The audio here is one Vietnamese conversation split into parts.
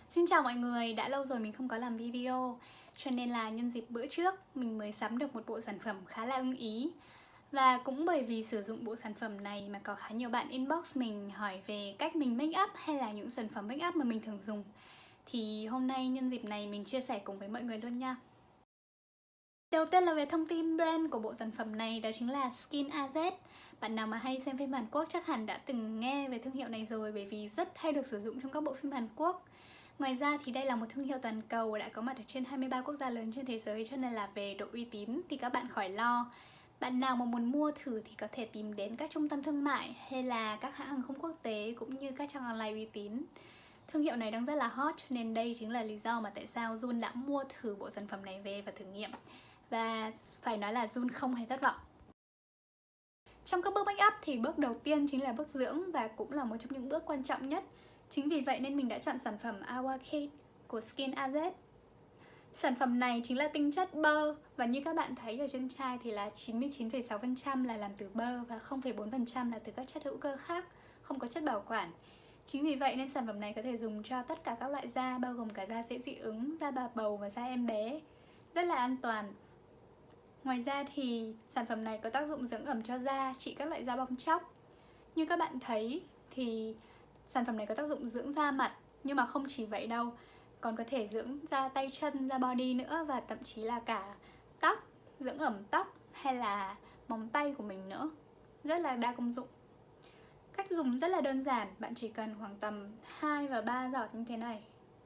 Xin chào mọi người, đã lâu rồi mình không có làm video, cho nên là nhân dịp bữa trước mình mới sắm được một bộ sản phẩm khá là ưng ý. Và cũng bởi vì sử dụng bộ sản phẩm này mà có khá nhiều bạn inbox mình hỏi về cách mình make up hay là những sản phẩm make up mà mình thường dùng. Thì hôm nay nhân dịp này mình chia sẻ cùng với mọi người luôn nha. Đầu tiên là về thông tin brand của bộ sản phẩm này, đó chính là Skin AZ. Bạn nào mà hay xem phim Hàn Quốc chắc hẳn đã từng nghe về thương hiệu này rồi, bởi vì rất hay được sử dụng trong các bộ phim Hàn Quốc. Ngoài ra thì đây là một thương hiệu toàn cầu đã có mặt ở trên 23 quốc gia lớn trên thế giới, cho nên là về độ uy tín thì các bạn khỏi lo. Bạn nào mà muốn mua thử thì có thể tìm đến các trung tâm thương mại hay là các hãng hàng không quốc tế cũng như các trang online uy tín. Thương hiệu này đang rất là hot, cho nên đây chính là lý do mà tại sao Jun đã mua thử bộ sản phẩm này về và thử nghiệm. Và phải nói là Jun không hề thất vọng. Trong các bước make up thì bước đầu tiên chính là bước dưỡng, và cũng là một trong những bước quan trọng nhất. Chính vì vậy nên mình đã chọn sản phẩm Awa Kate của Skin AZ. Sản phẩm này chính là tinh chất bơ, và như các bạn thấy ở trên chai thì là 99,6% là làm từ bơ và 0,4% là từ các chất hữu cơ khác, không có chất bảo quản. Chính vì vậy nên sản phẩm này có thể dùng cho tất cả các loại da, bao gồm cả da dễ dị ứng, da bà bầu và da em bé. Rất là an toàn. Ngoài ra thì sản phẩm này có tác dụng dưỡng ẩm cho da, trị các loại da bong tróc. Như các bạn thấy thì sản phẩm này có tác dụng dưỡng da mặt, nhưng mà không chỉ vậy đâu, còn có thể dưỡng da tay chân, da body nữa, và thậm chí là cả tóc, dưỡng ẩm tóc hay là móng tay của mình nữa. Rất là đa công dụng. Cách dùng rất là đơn giản, bạn chỉ cần khoảng tầm 2 và 3 giọt như thế này,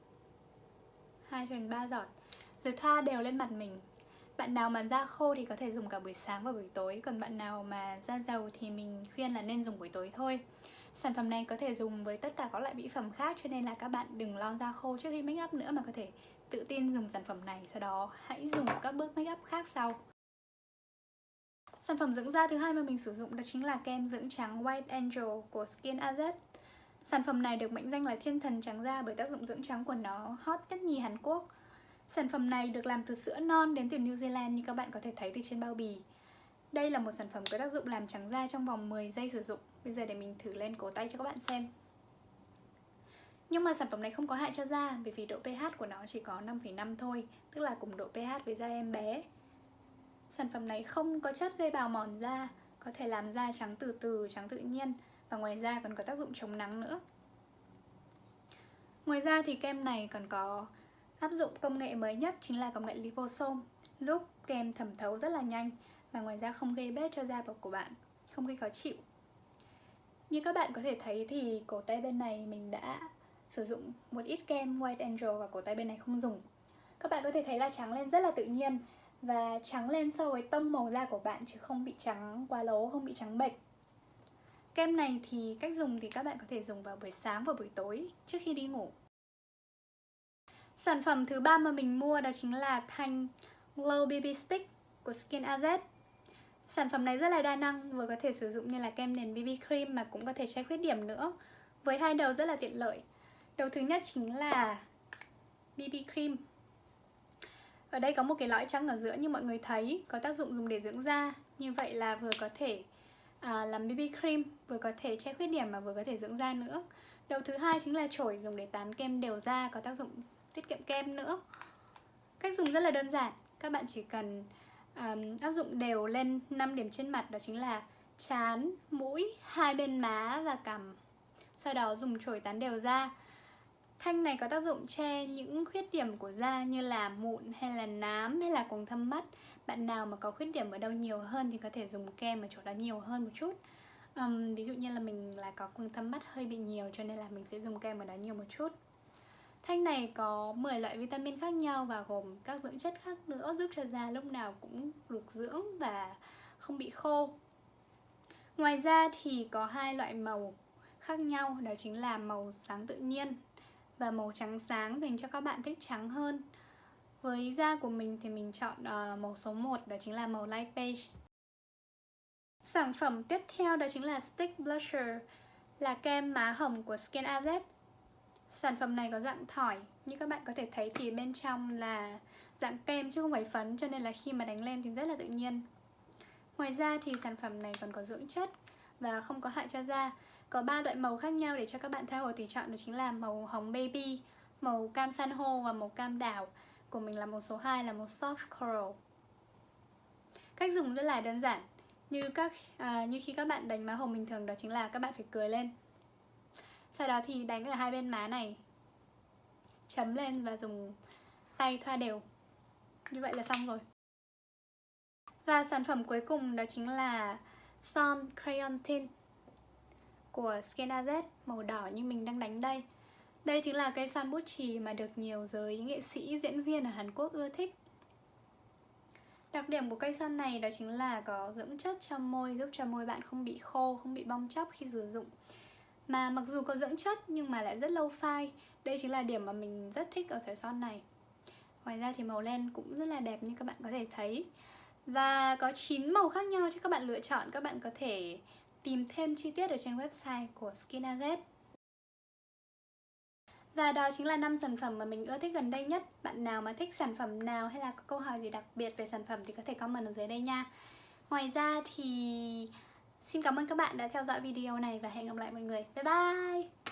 2 đến 3 giọt, rồi thoa đều lên mặt mình. Bạn nào mà da khô thì có thể dùng cả buổi sáng và buổi tối, còn bạn nào mà da dầu thì mình khuyên là nên dùng buổi tối thôi. Sản phẩm này có thể dùng với tất cả các loại mỹ phẩm khác, cho nên là các bạn đừng lo da khô trước khi make up nữa, mà có thể tự tin dùng sản phẩm này, sau đó hãy dùng các bước make up khác sau. Sản phẩm dưỡng da thứ hai mà mình sử dụng đó chính là kem dưỡng trắng White Angel của Skin AZ. Sản phẩm này được mệnh danh là thiên thần trắng da bởi tác dụng dưỡng trắng của nó hot nhất nhì Hàn Quốc. Sản phẩm này được làm từ sữa non đến từ New Zealand như các bạn có thể thấy từ trên bao bì. Đây là một sản phẩm có tác dụng làm trắng da trong vòng 10 giây sử dụng. Bây giờ để mình thử lên cổ tay cho các bạn xem. Nhưng mà sản phẩm này không có hại cho da, bởi vì độ pH của nó chỉ có 5,5 thôi, tức là cùng độ pH với da em bé. Sản phẩm này không có chất gây bào mòn da, có thể làm da trắng từ từ, trắng tự nhiên, và ngoài ra còn có tác dụng chống nắng nữa. Ngoài ra thì kem này còn có áp dụng công nghệ mới nhất, chính là công nghệ liposome, giúp kem thẩm thấu rất là nhanh, và ngoài ra không gây bết cho da của bạn, không gây khó chịu. Như các bạn có thể thấy thì cổ tay bên này mình đã sử dụng một ít kem White Angel và cổ tay bên này không dùng. Các bạn có thể thấy là trắng lên rất là tự nhiên, và trắng lên so với tông màu da của bạn, chứ không bị trắng quá lố, không bị trắng bệch. Kem này thì cách dùng thì các bạn có thể dùng vào buổi sáng và buổi tối trước khi đi ngủ. Sản phẩm thứ ba mà mình mua đó chính là thanh Glow BB Stick của Skin AZ. Sản phẩm này rất là đa năng, vừa có thể sử dụng như là kem nền BB cream mà cũng có thể che khuyết điểm nữa, với hai đầu rất là tiện lợi. Đầu thứ nhất chính là BB cream. Ở đây có một cái lõi trắng ở giữa như mọi người thấy, có tác dụng dùng để dưỡng da. Như vậy là vừa có thể làm BB cream, vừa có thể che khuyết điểm mà vừa có thể dưỡng da nữa. Đầu thứ hai chính là chổi dùng để tán kem đều da, có tác dụng tiết kiệm kem nữa. Cách dùng rất là đơn giản, các bạn chỉ cần áp dụng đều lên 5 điểm trên mặt, đó chính là trán, mũi, hai bên má và cằm. Sau đó dùng chổi tán đều da. Thanh này có tác dụng che những khuyết điểm của da như là mụn hay là nám hay là quầng thâm mắt. Bạn nào mà có khuyết điểm ở đâu nhiều hơn thì có thể dùng kem ở chỗ đó nhiều hơn một chút. Ví dụ như là mình là có quầng thâm mắt hơi bị nhiều, cho nên là mình sẽ dùng kem ở đó nhiều một chút. Thanh này có 10 loại vitamin khác nhau và gồm các dưỡng chất khác nữa, giúp cho da lúc nào cũng được dưỡng và không bị khô. Ngoài ra thì có hai loại màu khác nhau, đó chính là màu sáng tự nhiên và màu trắng sáng dành cho các bạn thích trắng hơn. Với da của mình thì mình chọn màu số 1, đó chính là màu light beige. Sản phẩm tiếp theo đó chính là Stick Blusher, là kem má hồng của Skin AZ. Sản phẩm này có dạng thỏi, như các bạn có thể thấy thì bên trong là dạng kem chứ không phải phấn, cho nên là khi mà đánh lên thì rất là tự nhiên. Ngoài ra thì sản phẩm này còn có dưỡng chất và không có hại cho da. Có 3 loại màu khác nhau để cho các bạn tha hồ tùy chọn, đó chính là màu hồng baby, màu cam san hô và màu cam đào. Của mình là màu số 2 là màu soft coral. Cách dùng rất là đơn giản. Như khi các bạn đánh má hồng bình thường, đó chính là các bạn phải cười lên. Sau đó thì đánh ở hai bên má này, chấm lên và dùng tay thoa đều. Như vậy là xong rồi. Và sản phẩm cuối cùng đó chính là son crayon tint của Skin AZ, màu đỏ như mình đang đánh đây. Đây chính là cây son bút chì mà được nhiều giới nghệ sĩ, diễn viên ở Hàn Quốc ưa thích. Đặc điểm của cây son này đó chính là có dưỡng chất cho môi, giúp cho môi bạn không bị khô, không bị bong tróc khi sử dụng. Mà mặc dù có dưỡng chất nhưng mà lại rất lâu phai. Đây chính là điểm mà mình rất thích ở thỏi son này. Ngoài ra thì màu len cũng rất là đẹp như các bạn có thể thấy. Và có 9 màu khác nhau cho các bạn lựa chọn. Các bạn có thể tìm thêm chi tiết ở trên website của Skin AZ. Và đó chính là 5 sản phẩm mà mình ưa thích gần đây nhất. Bạn nào mà thích sản phẩm nào hay là có câu hỏi gì đặc biệt về sản phẩm thì có thể comment ở dưới đây nha. Ngoài ra thì xin cảm ơn các bạn đã theo dõi video này và hẹn gặp lại mọi người. Bye bye!